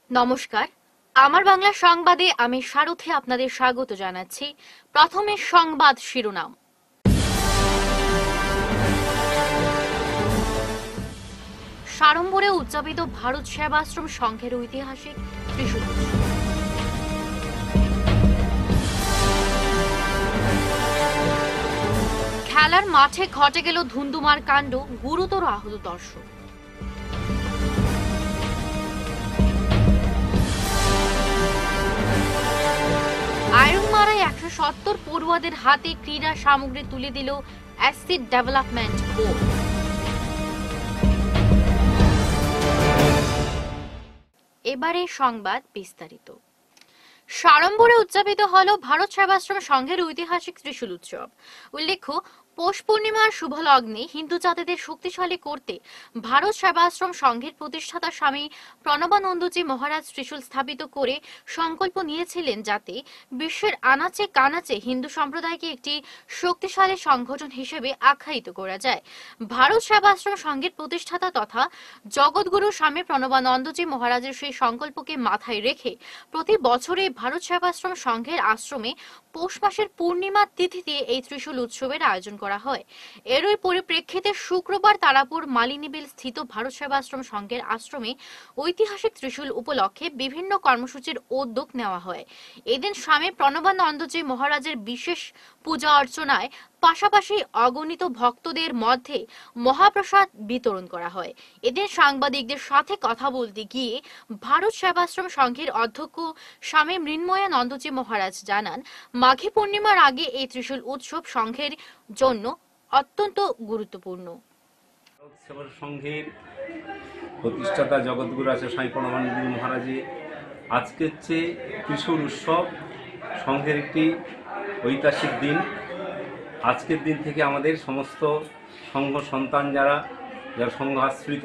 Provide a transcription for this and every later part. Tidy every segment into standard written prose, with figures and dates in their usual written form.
নমস্কার, আমার বাংলা সংবাদে আমি সারথি আপনাদের স্বাগত জানাচ্ছি। প্রথমে সংবাদ শিরোনাম। সাড়ম্বরে উদযাপিত ভারত সেবাশ্রম সংঘের ঐতিহাসিক ত্রিশূল। খেলার মাঠে ঘটে গেল ধুন্ধুমার কাণ্ড, গুরুতর আহত দর্শক। আয়রনমারায় 170 পড়ুয়াদের হাতে ক্রীড়া সামগ্রী তুলে দিল অ্যাসিড ডেভেলপমেন্ট বোর্ড। এবারে সংবাদ বিস্তারিত। সাড়ম্বরে উদযাপিত হল ভারত সেবাশ্রম সংঘের ঐতিহাসিক ত্রিশূল উৎসব। উল্লেখ্য, পৌষ পূর্ণিমার শুভ লগ্নে হিন্দু জাতিদের শক্তিশালী করতে ভারত সেবাশ্রম সংঘের প্রতিষ্ঠাতা স্বামী প্রণবানন্দজি মহারাজ ত্রিশূল স্থাপিত করে সংকল্প নিয়েছিলেন যাতে বিশ্বের আনাচে কানাচে হিন্দু সম্প্রদায়কে একটি শক্তিশালী সংগঠন হিসেবে আখ্যায়িত করা যায়। ভারত সেবাশ্রম সংঘের প্রতিষ্ঠাতা তথা জগৎগুরু স্বামী প্রণবানন্দজি মহারাজের সেই সংকল্পকে মাথায় রেখে প্রতি বছরে ভারত সেবাশ্রম সংঘের আশ্রমে পৌষ মাসের পূর্ণিমা তিথিতে এই ত্রিশূল উৎসবের আয়োজন করা হয়। এরই পরিপ্রেক্ষিতে শুক্রবার তারাপুর মালিনীবিল স্থিত ভারত সেবাশ্রম সংঘের আশ্রমে ঐতিহাসিক ত্রিশূল উপলক্ষে বিভিন্ন কর্মসূচির উদ্যোগ নেওয়া হয়। এদিন স্বামী প্রণবানন্দজি মহারাজের বিশেষ পূজা অর্চনায় পাশাপাশি অগণিত ভক্তদের মধ্যে মহাপ্রসাদ বিতরণ করা হয়। এদিন সাংবাদিকদের সাথে কথা বলতে গিয়ে ভারত সেবাশ্রম সংঘের অধ্যক্ষ স্বামী মৃন্ময়ানন্দজি মহারাজ জানান, মাঘী পূর্ণিমার আগে এই ত্রিশূল উৎসব সংঘের জন্য অত্যন্ত গুরুত্বপূর্ণ। সংঘের প্রতিষ্ঠাতা জগৎগুরু আছে স্বামী প্রণবানন্দজি মহারাজে আজকে হচ্ছে ত্রিশূল উৎসব সংঘের একটি ঐতিহাসিক দিন। আজকের দিন থেকে আমাদের সমস্ত সংঘ সন্তান যারা সংঘ আশ্রিত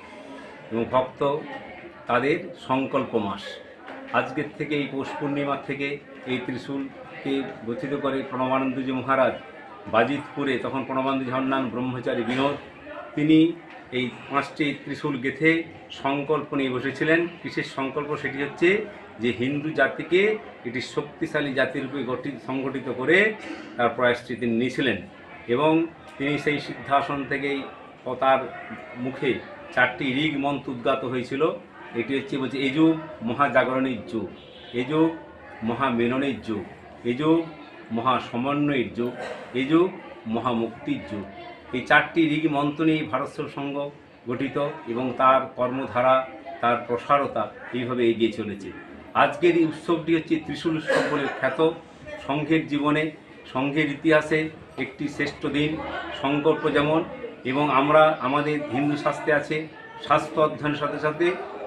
এবং ভক্ত তাদের সংকল্প মাস। আজকের থেকে এই পৌষ পূর্ণিমার থেকে এই ত্রিশূলকে গঠিত করে প্রণবানন্দজি মহারাজ বাজিতপুরে, তখন প্রণবানন্দজি হন্নান ব্রহ্মচারী বিনোদ, তিনি এই 5টি ত্রিশূল গেঁথে সংকল্প নিয়ে বসেছিলেন। বিশেষ সংকল্প সেটি হচ্ছে যে হিন্দু জাতিকে একটি শক্তিশালী জাতিরূপে সংগঠিত করে তার প্রয়াসটি তিনি নিয়েছিলেন এবং তিনি সেই সিদ্ধাসন থেকেই তার মুখে 4টি ঋগ মন্ত্র উদ্গাত হয়েছিল। এটি হচ্ছে বলছে এই যুগ মহাজাগরণের যুগ, এই যুগ মহামেলনের যুগ, এই যুগ মহাসমন্বয়ের যুগ, এই যুগ মহামুক্তির যুগ। এই 4টি ঋগ মন্ত্র নিয়ে ভারত সংঘ গঠিত এবং তার কর্মধারা, তার প্রসারতা এইভাবে এগিয়ে চলেছে। আজকের এই উৎসবটি হচ্ছে ত্রিশূল উৎসব বলে খ্যাত। সংঘের জীবনে, সংঘের ইতিহাসে একটি শ্রেষ্ঠ দিন। সংকল্প যেমন, এবং আমরা আমাদের হিন্দু শাস্ত্রে আছে শাস্ত্র অধ্যয়নের সাথে সাথে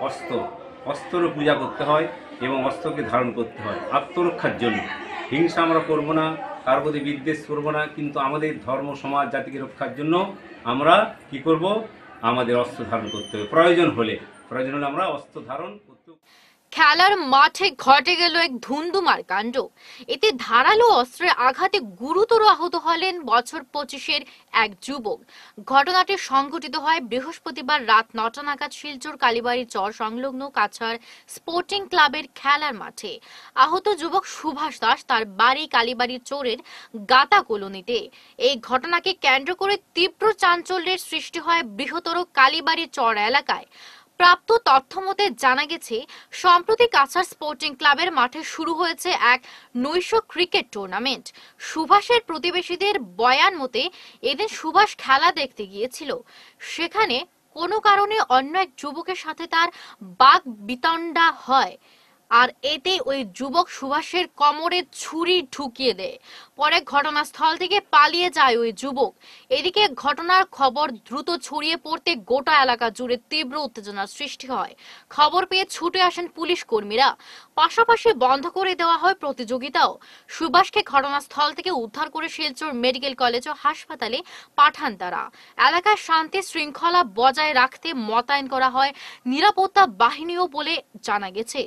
অস্ত্রও পূজা করতে হয় এবং অস্ত্রকে ধারণ করতে হয় আত্মরক্ষার জন্য। হিংসা আমরা করব না, কার প্রতি বিদ্বেষ করব না, কিন্তু আমাদের ধর্ম সমাজ জাতিকে রক্ষার জন্য আমরা কি করব? আমাদের অস্ত্র ধারণ করতে হবে। প্রয়োজন হলে আমরা অস্ত্র ধারণ করতে। খেলার মাঠে ঘটে গেল এক ধুন্ধুমার কাণ্ড। এতে ধারালো অস্ত্রের আঘাতে গুরুতর আহত হলেন বছর 25-এর এক যুবক। ঘটনাটি সংঘটিত হয় বৃহস্পতিবার রাত 9টা নাগাদ শিলচর কালীবাড়ি চর সংলগ্ন কাছাড় স্পোর্টিং ক্লাবের খেলার মাঠে। আহত যুবক সুভাষ দাস তার বাড়ি কালীবাড়ির চোরের গাতা কলোনিতে। এই ঘটনাকে কেন্দ্র করে তীব্র চাঞ্চল্যের সৃষ্টি হয় বৃহত্তর কালীবাড়ি চর এলাকায়। প্রাপ্ত তথ্য মতে জানা গেছে, সম্প্রতি কাছাড় স্পোর্টিং ক্লাবের মাঠে শুরু হয়েছে এক নৈশ ক্রিকেট টুর্নামেন্ট। সুভাষের প্রতিবেশীদের বয়ান মতে এদিন সুভাষ খেলা দেখতে গিয়েছিল। সেখানে কোনো কারণে অন্য এক যুবকের সাথে তার বাক বিতণ্ডা হয়, আর এতে ওই যুবক সুভাষের কোমরে ছুরি ঢুকিয়ে দেয়। পরে ঘটনাস্থল থেকে পালিয়ে যায় ওই যুবক। এদিকে ঘটনার খবর দ্রুত ছড়িয়ে পড়তে গোটা এলাকা জুড়ে তীব্র উত্তেজনার সৃষ্টি হয়। খবর পেয়ে ছুটে আসেন পুলিশ কর্মীরা, পাশাপাশি বন্ধ করে দেওয়া হয় প্রতিযোগিতাও। সুভাষকে ঘটনাস্থল থেকে উদ্ধার করে শিলচর মেডিকেল কলেজ ও হাসপাতালে পাঠান তারা। এলাকায় শান্তি শৃঙ্খলা বজায় রাখতে মোতায়েন করা হয় নিরাপত্তা বাহিনীও বলে জানা গেছে।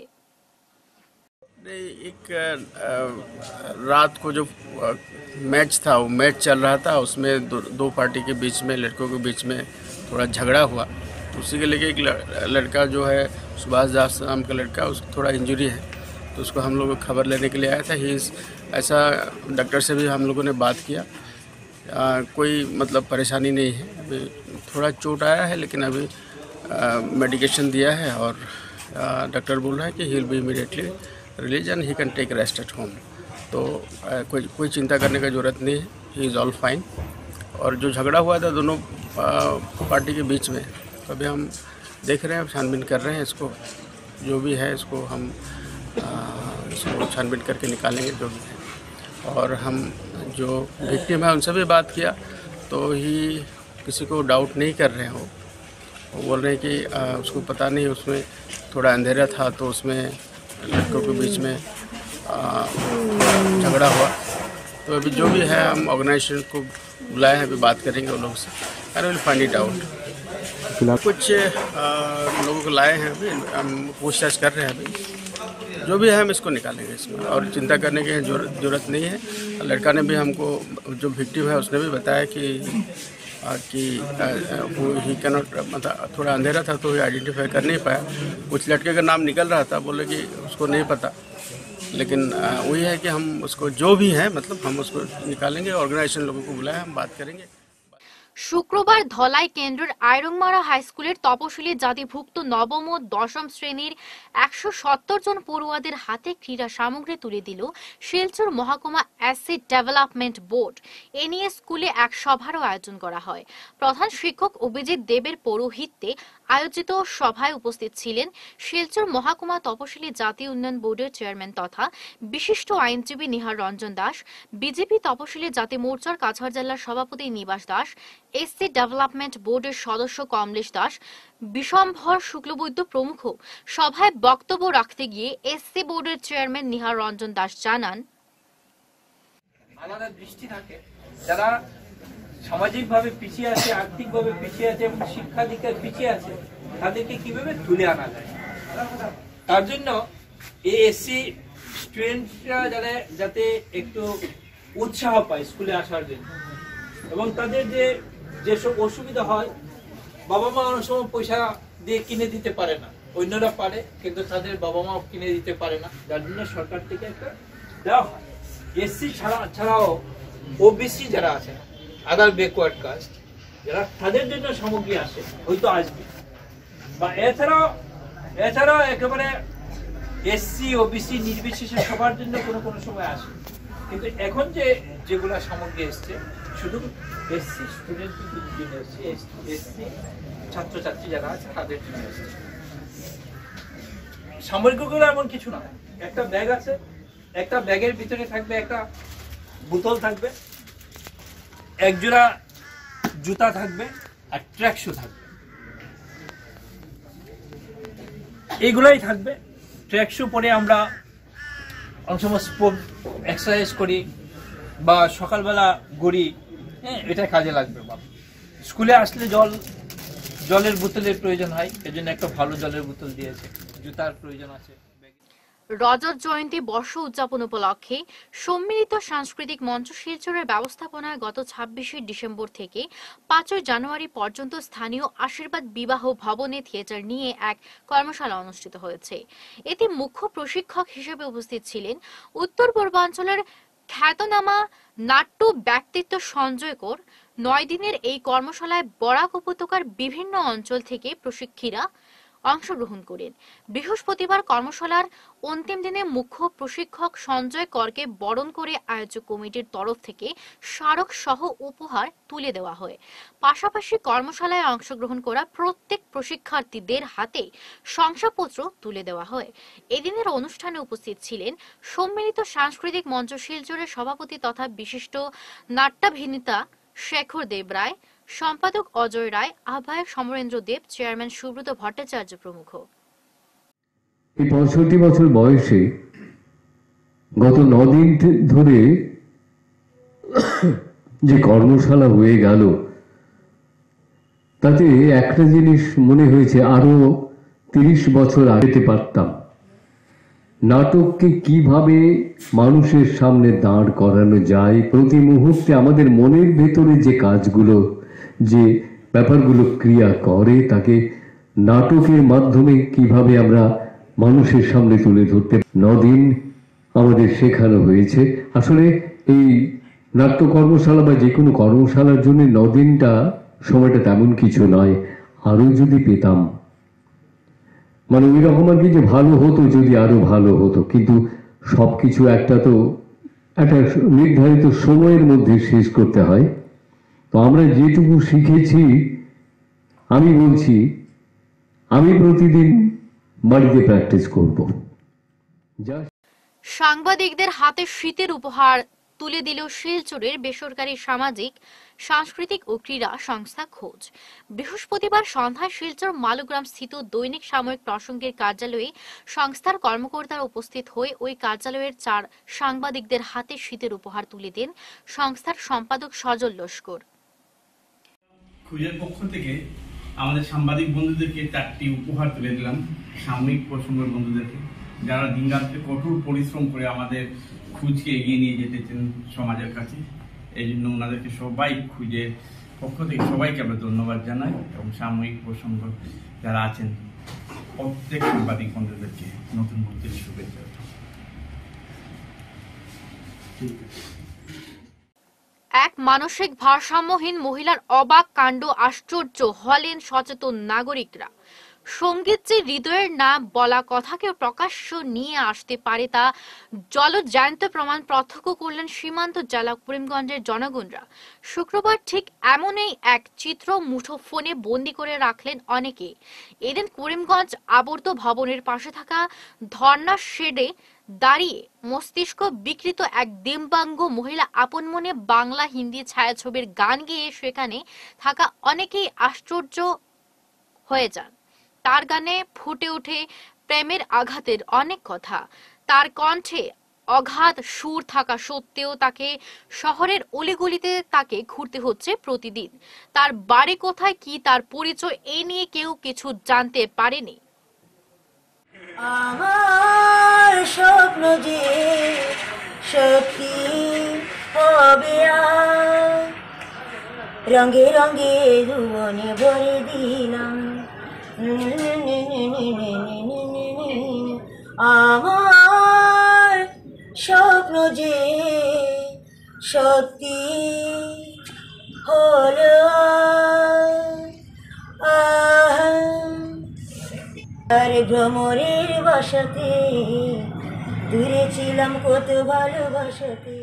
एक रात को जो मैच था, वो मैच चल रहा था, उसमें दो पार्टी के बीच में, लड़कों के बीच में थोड़ा झगड़ा हुआ। तो उसी के लेके एक लड़का जो है सुभाष दास नाम का लड़का, उसको थोड़ा इंजरी है, तो उसको हम लोग खबर लेने के लिए आया था। ऐसा डॉक्टर से भी हम लोगों ने बात किया, कोई मतलब परेशानी नहीं है। अभी थोड़ा चोट आया है, लेकिन अभी मेडिकेशन दिया है और डॉक्टर बोल रहा है कि he will be immediately release and he can take rest at home. तो कोई चिंता करने का ज़रूरत नहीं है, ही इज़ ऑल फाइन। और जो झगड़ा हुआ था दोनों पार्टी के बीच में, तो अभी हम देख रहे हैं, छानबीन कर रहे हैं इसको, जो भी है इसको हम इसको छानबीन करके निकालेंगे जो भी है। और हम जो विक्टिम है उनसे भी बात किया, तो ही किसी को डाउट नहीं कर रहे हो। वो बोल रहे हैं कि उसको पता नहीं, उसमें थोड़ा अंधेरा था तो उसमें लड़कों के बीच में झगड़ा हुआ। तो अभी जो भी है हम ऑर्गेनाइजेशन को बुलाए हैं, अभी बात करेंगे उन लोगों से, and will find it out. कुछ लोगों को लाए हैं, अभी हम पूछताछ कर रहे हैं। अभी जो भी है हम इसको निकालेंगे इसमें, और चिंता करने की ज़रूरत नहीं है। लड़का ने भी हमको, जो विक्टिम है उसने भी बताया कि वो ही कैनॉट, मतलब थोड़ा अंधेरा था तो आइडेंटिफाई कर नहीं पाया। कुछ लड़के का नाम निकल रहा था, बोले कि उसको नहीं पता, लेकिन वही है कि हम उसको जो भी है मतलब हम उसको निकालेंगे। ऑर्गेनाइजेशन लोगों को बुलाया, हम बात करेंगे। শুক্রবার ধলাই কেন্দ্রের আয়রংমারা হাই স্কুলের তপশিলি জাতিভুক্ত নবম ও দশম শ্রেণীর 170 জন পড়ুয়াদের হাতে ক্রীড়া সামগ্রী তুলে দিল শিলচর মহকুমা অ্যাসেট ডেভেলপমেন্ট বোর্ড। এ নিয়ে স্কুলে এক সভারও আয়োজন করা হয়। প্রধান শিক্ষক অভিজিৎ দেবের পৌরোহিত্যে আয়োজিত সভায় উপস্থিত ছিলেন শিলচর মহকুমা তপশিলি জাতি উন্নয়ন বোর্ডের চেয়ারম্যান তথা বিশিষ্ট আইনজীবী নিহার রঞ্জন দাস, বিজেপি তপশিলি জাতি মোর্চার কাছাড় জেলার সভাপতি নিবাস দাস, এসসি ডেভেলপমেন্ট বোর্ডের সদস্য কমলেশ দাস, বিশম্ভর শুক্লবৈদ্য প্রমুখ। সভায় বক্তব্য রাখতে গিয়ে এসসি বোর্ডের চেয়ারম্যান নিহার রঞ্জন দাস জানান, আমাদের দৃষ্টি থাকে যারা সামাজিকভাবে পিছিয়ে আছে, আর্থিকভাবে পিছিয়ে আছে এবং শিক্ষা দিকে পিছিয়ে আছে, তাদেরকে কিভাবে তুলে আনা যায়। তার জন্য এই এসসি স্টুডেন্টরা যাতে একটু উৎসাহ পায় স্কুলে আসার জন্য, এবং তাদের যেসব অসুবিধা হয়, বাবা মা অনেক সময় পয়সা দিয়ে কিনে দিতে পারে না, অন্যরা পারে কিন্তু তাদের বাবা মা কিনে দিতে পারে না, যার জন্য সরকার থেকে একটা দেওয়া হয়। এসসি ছাড়াও ওবিসি যারা আছে, আদার ব্যাকওয়ার্ড কাস্ট যারা, তাদের জন্য সামগ্রী আসে, হয়তো আসবে, বা এছাড়াও একেবারে এসসি ওবিসি নির্বিশেষে সবার জন্য কোনো সময় আসে। কিন্তু এখন যেগুলা সামগ্রী এসছে শুধু এসসি স্টুডেন্টের জন্য এসছে, এসসি ছাত্রছাত্রী যারা আছে তাদের জন্য এসছে। সামগ্রীগুলো এমন কিছু না, একটা ব্যাগ আছে, একটা ব্যাগের ভিতরে থাকবে একটা বোতল থাকবে, একজোড়া জুতা থাকবে আর ট্র্যাক শু থাকবে, এগুলাই থাকবে। ট্র্যাক শু পরে আমরা অনেক সময় স্পোর্ট এক্সারসাইজ করি বা সকালবেলা ঘুরি, এটা কাজে লাগবে। বা স্কুলে আসলে জলের বোতলের প্রয়োজন হয়, এজন্য একটা ভালো জলের বোতল দিয়েছে, জুতার প্রয়োজন আছে। রজত জয়ন্তী বর্ষ উদযাপন উপলক্ষে সম্মিলিত সাংস্কৃতিক মঞ্চ শিলচরের ব্যবস্থাপনায় গত 26 ডিসেম্বর থেকে 5 জানুয়ারি পর্যন্ত স্থানীয় আশীর্বাদ বিবাহ ভবনে থিয়েটার নিয়ে এক কর্মশালা অনুষ্ঠিত হয়েছে। এতে মুখ্য প্রশিক্ষক হিসেবে উপস্থিত ছিলেন উত্তর পূর্বাঞ্চলের খ্যাতনামা নাট্য ব্যক্তিত্ব সঞ্জয় কর। 9 দিনের এই কর্মশালায় বরাক উপত্যকার বিভিন্ন অঞ্চল থেকে প্রশিক্ষীরা অংশগ্রহণ করেন। বৃহস্পতিবার কর্মশালার অন্তিম দিনে মুখ্য প্রশিক্ষক সঞ্জয় করকে বরণ করে আয়োজক কমিটির তরফ থেকে স্মারক সহ উপহার তুলে দেওয়া হয়। পাশাপাশি কর্মশালায় অংশগ্রহণ করা প্রত্যেক প্রশিক্ষার্থীদের হাতে শংসাপত্র তুলে দেওয়া হয়। এদিনের অনুষ্ঠানে উপস্থিত ছিলেন সম্মিলিত সাংস্কৃতিক মঞ্চ শিলচরের সভাপতি তথা বিশিষ্ট নাট্যাভিনেতা শেখর দেব রায়, সম্পাদক অজয় রায়, আহ্বায়ক সমরেন্দ্র দেব, চেয়ারম্যান সুব্রত ভট্টাচার্য প্রমুখ। 65 বছর বয়সে গত 9 দিন ধরে যে কর্মশালা হয়ে গেল, তাতে একটা জিনিস মনে হয়েছে, আরো 30 বছর আগেতে পারতাম নাটককে কিভাবে মানুষের সামনে দাঁড় করানো যায়। প্রতি মুহূর্তে আমাদের মনের ভেতরে যে কাজগুলো, যে ব্যাপারগুলো ক্রিয়া করে, তাকে নাটকের মাধ্যমে কিভাবে আমরা মানুষের সামনে তুলে ধরতে 9 দিন আমাদের শেখানো হয়েছে। আসলে এই নাট্য কর্মশালা বা যে কোনো কর্মশালার জন্য 9 দিনটা সময়টা তেমন কিছু নয়, আরো যদি পেতাম, মানে ওই রকম আর কি যে ভালো হতো, যদি আরো ভালো হতো, কিন্তু সবকিছু একটা নির্ধারিত সময়ের মধ্যে শেষ করতে হয়। তো আমরা যেটুকু শিখেছি, আমি বলছি আমি প্রতিদিন বাড়িতে প্র্যাকটিস করব। সাংবাদিকদের হাতে শীতের উপহার তুলে দিল শিলচরের বেসরকারি সামাজিক, সাংস্কৃতিক ও ক্রীড়া সংস্থা খোঁজ। বৃহস্পতিবার সন্ধ্যায় শিলচর মালুগ্রাম স্থিত দৈনিক সাময়িক প্রসঙ্গের কার্যালয়ে সংস্থার কর্মকর্তারা উপস্থিত হয়ে ওই কার্যালয়ের 4 সাংবাদিকদের হাতে শীতের উপহার তুলে দেন সংস্থার সম্পাদক সজল লস্কর। খোঁজের পক্ষ থেকে আমাদের সাংবাদিক বন্ধুদেরকে 4টি উপহার তুলে দিলাম, সাময়িক প্রসঙ্গের বন্ধুদেরকে, যারা দিনরাত্রে কঠোর পরিশ্রম করে আমাদের খুঁজকে এগিয়ে নিয়ে যেতেছেন সমাজের কাছে। এই জন্য ওনাদেরকে সবাই খুঁজের পক্ষ থেকে সবাইকে আমরা ধন্যবাদ জানাই, এবং সাময়িক প্রসঙ্গ যারা আছেন প্রত্যেক সাংবাদিক বন্ধুদেরকে নতুন বছরের শুভেচ্ছা। এক মানসিক ভারসাম্যহীন মহিলার অবাক কাণ্ড আশ্চর্য হলেন সচেতন নাগরিকরা। সঙ্গীত যে হৃদয়ের না বলা কথাকে প্রকাশ্য নিয়ে আসতে পারে তা জলজ্যান্ত প্রমাণ প্রত্যক্ষ করলেন সীমান্ত জেলা করিমগঞ্জের জনগণরা। শুক্রবার ঠিক এমনই এক চিত্র মুঠো ফোনে বন্দি করে রাখলেন অনেকে। এদিন করিমগঞ্জ আবর্ত ভবনের পাশে থাকা ধর্না শেডে দাঁড়িয়ে মস্তিষ্ক বিকৃত এক দিব্যাঙ্গ মহিলা আপন মনে বাংলা হিন্দি ছায়াছবির গান গেয়ে সেখানে থাকা অনেকেই আশ্চর্য হয়ে যান। তার গানে ফুটে ওঠে প্রেমের আঘাতের অনেক কথা। তার কণ্ঠে অগাধ সুর থাকা সত্ত্বেও তাকে শহরের অলিগলিতে তাকে ঘুরতে হচ্ছে প্রতিদিন। তার বাড়ি কোথায়, কি তার পরিচয়, এ নিয়ে কেউ কিছু জানতে পারেনি। আমার স্বপ্ন যে সত্যি হবে, রঙে রঙে জীবনে ভরে দিলাম। আমার স্বপ্ন যে সত্যি হলো, আর ভ্রমরের বাসাতে দূরে ছিলাম কত ভালোবাসাতে।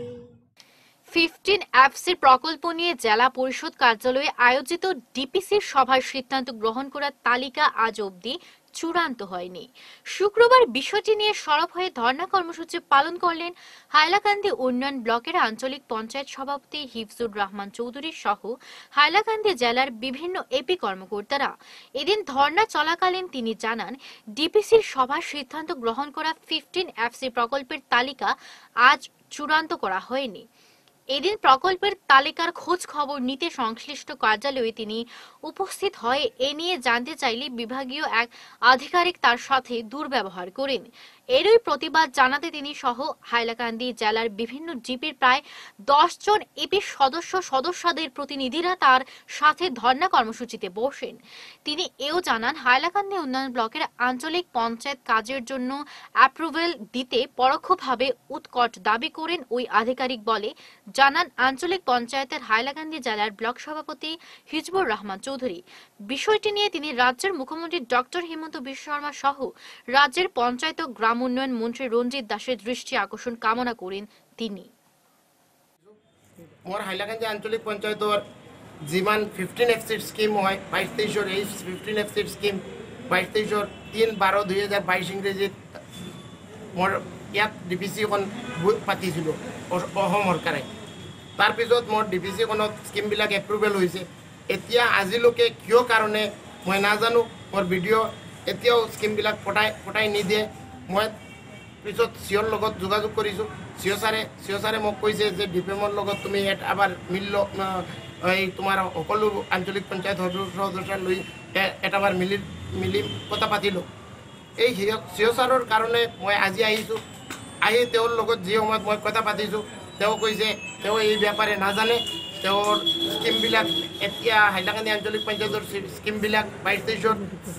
15FC প্রকল্প নিয়ে জেলা পরিষদ কার্যালয়ে আয়োজিত ডিপিসির সভায় সিদ্ধান্ত গ্রহণ করার তালিকা আজ অবধি চূড়ান্ত হয়নি। শুক্রবার বিষয়টি নিয়ে সরব হয়ে ধর্ণা কর্মসূচি পালন করলেন হাইলাকান্দি উন্নয়ন ব্লকের আঞ্চলিক পঞ্চায়েত সভাপতি হিফজুর রহমান চৌধুরী সহ হাইলাকান্দি জেলার বিভিন্ন এপি কর্মকর্তারা। এদিন ধর্ণা চলাকালীন তিনি জানান, ডিপিসির সভায় সিদ্ধান্ত গ্রহণ করা 15FC প্রকল্পের তালিকা আজ চূড়ান্ত করা হয়নি। এদিন প্রকল্পের তালিকার খোঁজ খবর নিতে সংশ্লিষ্ট কার্যালয়ে তিনি উপস্থিত হয়ে এ নিয়ে জানতে চাইলে বিভাগীয় এক আধিকারিক তার সাথে দুর্ব্যবহার করেন। এরই প্রতিবাদ জানাতে তিনি সহ হাইলাকান্দি জেলার বিভিন্ন জিপির প্রায় 10 জন এপি সদস্যদের প্রতিনিধিরা তার সাথে ধর্ণা কর্মসূচিতে বসেন। তিনি এও জানান, হাইলাকান্দি উন্নয়ন ব্লকের আঞ্চলিক পঞ্চায়েত কাজের জন্য অ্যাপ্রুভেল দিতে পরোক্ষভাবে উৎকট দাবি করেন ওই আধিকারিক বলে জানান আঞ্চলিক পঞ্চায়েতের হাইলাকান্দি জেলার ব্লক সভাপতি হিজবুর রহমান চৌধুরী। বিষয়টি নিয়ে তিনি রাজ্যের মুখ্যমন্ত্রী ডক্টর হিমন্ত বিশ্ব শর্মা সহ রাজ্যের পঞ্চায়েত ও গ্রাম উন্নয়ন মন্ত্রী রঞ্জিত দাসের দৃষ্টি আকর্ষণ কামনা করেন তিনি। মোর হাইলাকান্দি আঞ্চলিক পঞ্চায়েতর যিমান 15FC স্কিম হয় 22-23 এই 15FC স্কিম 22-23 3/12/2022 ইংরেজিত মোর ইয়াত ডিপিচিখন পাতিছিল অসম চৰকাৰে। তাৰপিছত মোৰ ডিপিচিখনত স্কিমবিলাক এপ্ৰুভেল হৈছে। এতিয়া আজিলৈকে কিয় কাৰণে মই নাজানো, মোৰ ভিডিঅ' এতিয়াও স্কিমবিলাক পঠাই নিদিয়ে। মই পিছত চিঅ'ৰ লগত যোগাযোগ কৰিছোঁ। চিঅ' ছাৰে মোক কৈছে যে ডিপিএমৰ লগত তুমি এবাৰ এই তোমাৰ সকলো আঞ্চলিক পঞ্চায়ত সদস্য লৈ এটাবাৰ মিলি কথা পাতিলোঁ। এই চিঅ' ছাৰৰ কাৰণে মই আজি আহিছোঁ। আহি তেওঁৰ লগত যি সময়ত মই কথা পাতিছোঁ, তেওঁ কৈছে তেওঁ এই ব্যাপাৰে নাজানে। তেওঁৰ স্কিমবিলাক এতিয়া হাইলাকান্দি আঞ্চলিক পঞ্চায়তৰ স্কিমবিলাক 22-23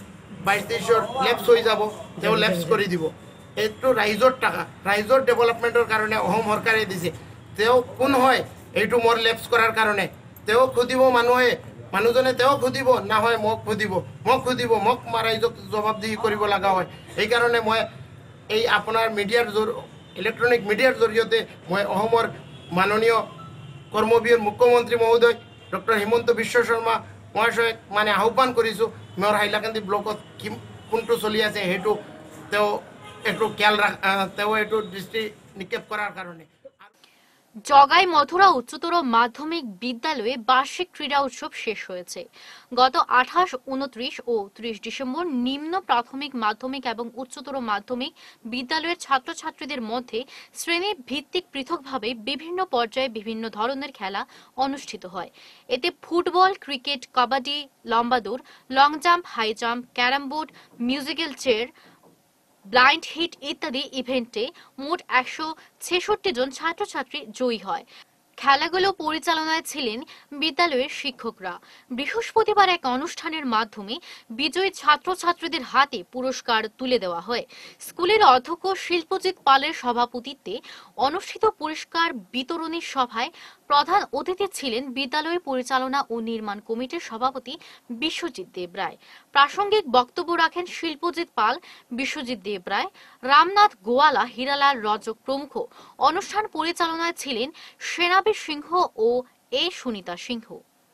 22-23 লেপস হয়ে যাব তেও লেপস করে দিব এইটো রাইজৰ টাকা রাইজৰ ডেভেলপমেন্টৰ কাৰণে অসম সরকারে দিছে তেও কোন হয় এইটো মোৰ লেপস কৰাৰ কাৰণে তেও খুদিব মানুহে মানুহজনে তেও খুদিব না হয় মোক খুদিব মোক ৰাইজক জবাবদিহি কৰিব লগা হয় এই কাৰণে মই এই আপোনাৰ মিডিয়াৰ ইলেকট্রনিক মিডিয়ার জৰিয়তে মই অসমৰ মাননীয় কর্মবীর মুখ্যমন্ত্রী মহোদয় ডক্টর হিমন্ত বিশ্ব শর্মা মহাশয়ক মানে আহ্বান কৰিছোঁ মোৰ হাইলাকান্দি ব্লকত কি কোনটো চলি আছে সেইটো তেও একটু খেয়াল তেও একটু দৃষ্টি নিক্ষেপ করার কারণে জগাই মথুরা উচ্চতর মাধ্যমিক বিদ্যালয়ে বার্ষিক ক্রীড়া উৎসব শেষ হয়েছে। গত 28, 29 ও 30 ডিসেম্বর নিম্ন প্রাথমিক, মাধ্যমিক এবং উচ্চতর মাধ্যমিক বিদ্যালয়ের ছাত্রছাত্রীদের মধ্যে শ্রেণী ভিত্তিক পৃথকভাবে বিভিন্ন পর্যায়ে বিভিন্ন ধরনের খেলা অনুষ্ঠিত হয়। এতে ফুটবল, ক্রিকেট, কাবাডি, লম্বা দৌড়, long jump, high jump, carrom board, musical chair, blind hit ইত্যাদি ইভেন্টে মোট 166 জন ছাত্রছাত্রী জয়ী হয়। খেলাগুলো পরিচালনায় ছিলেন বিদ্যালয়ের শিক্ষকরা। বৃহস্পতিবার এক অনুষ্ঠানের মাধ্যমে বিজয়ী ছাত্রছাত্রীদের হাতে পুরস্কার তুলে দেওয়া হয়। স্কুলের অধ্যক্ষ শিল্পজিৎ পালের সভাপতিত্বে অনুষ্ঠিত পুরস্কার বিতরণী সভায় প্রধান অতিথি ছিলেন বিদ্যালয় পরিচালনা ও নির্মাণ কমিটির সভাপতি বিশ্বজিৎ দেবরায়। প্রাসঙ্গিক বক্তব্য রাখেন শিল্পজিৎ পাল, বিশ্বজিৎ দেবরায়, রামনাথ গোয়ালা, হীরালাল রজক প্রমুখ। অনুষ্ঠান পরিচালনায় ছিলেন সেনাবীর সিংহ ও এ সুনিতা সিংহ।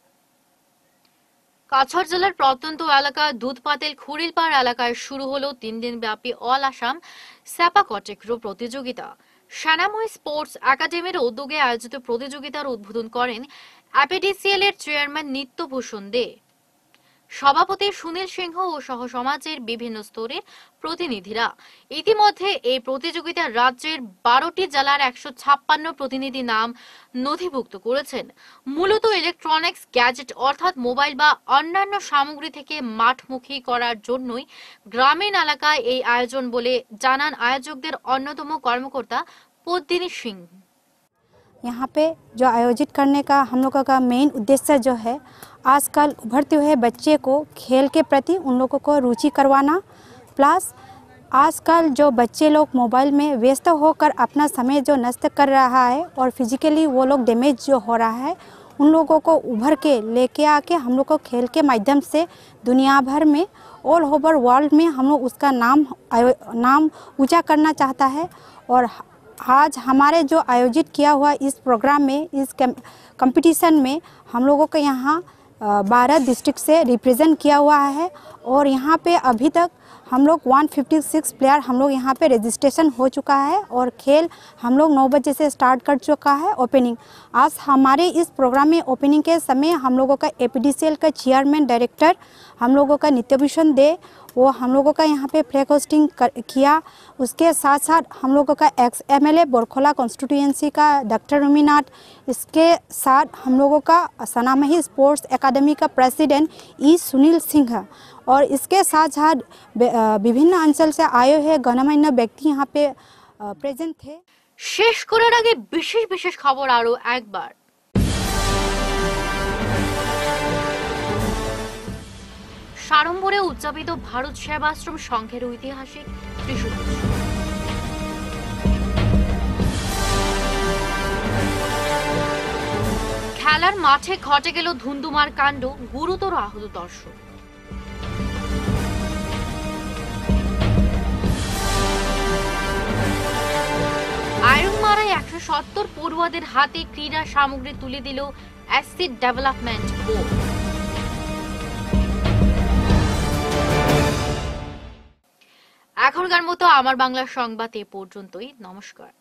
কাছাড় জেলার প্রত্যন্ত এলাকা দুধপাতেল খুরিলপাড় এলাকায় শুরু হলো 3 দিন ব্যাপী অল আসাম স্যাপাকটেক্রো প্রতিযোগিতা। সেনাময় স্পোর্টস একাডেমির উদ্যোগে আয়োজিত প্রতিযোগিতার উদ্বোধন করেন অ্যাপিডিসিএল এর চেয়ারম্যান নিত্যভূষণ দে। সভাপতি সুনীল সিংহ ও সহ সমাজের বিভিন্ন স্তরের প্রতিনিধিরা। ইতিমধ্যে এই প্রতিযোগিতায় রাজ্যের 12টি জেলার 156 প্রতিনিধি নাম নথিভুক্ত করেছেন। মূলত ইলেকট্রনিক্স গ্যাজেট অর্থাৎ মোবাইল বা অন্যান্য সামগ্রী থেকে মাঠমুখী করার জন্যই গ্রামীণ এলাকায় এই আয়োজন বলে জানান আয়োজকদের অন্যতম কর্মকর্তা পদ্মিনী সিং। यहाँ पे जो आयोजित करने का हम लोगों का मेन उद्देश्य जो है, आजकल उभरते हुए बच्चे को खेल के प्रति उन लोगों को रुचि करवाना, प्लस आजकल जो बच्चे लोग मोबाइल में व्यस्त होकर अपना समय जो नष्ट कर रहा है और फिजिकली वो लोग डैमेज जो हो रहा है, उन लोगों को उभर के लेके आके हम लोग को खेल के माध्यम से दुनिया भर में ऑल ओवर वर्ल्ड में हम लोग उसका नाम ऊंचा करना चाहता है। और आज हमारे जो आयोजित किया हुआ इस प्रोग्राम में, इस कंपटीशन में हम लोगों को यहाँ 12 डिस्ट्रिक्ट से रिप्रेजेंट किया हुआ है और यहाँ पे अभी तक हम लोग 156 प्लेयर हम लोग यहाँ पे रजिस्ट्रेशन हो चुका है और खेल हम लोग 9 बजे से स्टार्ट कर चुका है। ओपनिंग आज हमारे इस प्रोग्राम में ओपनिंग के समय हम लोगों का एपीडीसीएल का चेयरमैन डायरेक्टर हम लोगों का नित्यभूषण दे वो हम लोगों का यहाँ पे फ्लैग होस्टिंग किया। उसके साथ साथ हम लोगों का एक्स एमएलए बोरखोला कॉन्स्टिट्यूएंसी का डॉक्टर रुमीनाथ, इसके साथ हम लोगों का सनामही स्पोर्ट्स एकेडमी का प्रेसिडेंट ई सुनील सिंह और इसके साथ साथ विभिन्न अंचल से आए हुए गणमान्य व्यक्ति यहाँ पे प्रेजेंट थे। শেষ করার আগে বিশেষ বিশেষ খবর আরো একবার। সাড়ম্বরে উদযাপিত ভারত সেবাশ্রম সংঘের ঐতিহাসিক ত্রিশূল উৎসব। খেলার মাঠে ঘটে গেল ধুন্ধুমার কাণ্ড, গুরুতর আহত দর্শক। আইরংমারায় 170 পড়ুয়াদের হাতে ক্রীড়া সামগ্রী তুলে দিল অ্যাসিড ডেভেলপমেন্ট বোর্ড। এখনকার মতো আমার বাংলা সংবাদ এ পর্যন্তই। নমস্কার।